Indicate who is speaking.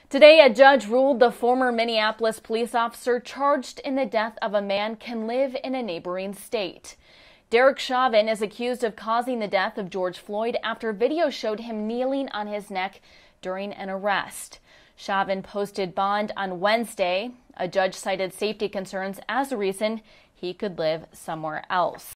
Speaker 1: Today, a judge ruled the former Minneapolis police officer charged in the death of a man can live in a neighboring state. Derek Chauvin is accused of causing the death of George Floyd after video showed him kneeling on his neck during an arrest. Chauvin posted bond on Wednesday. A judge cited safety concerns as a reason he could live somewhere else.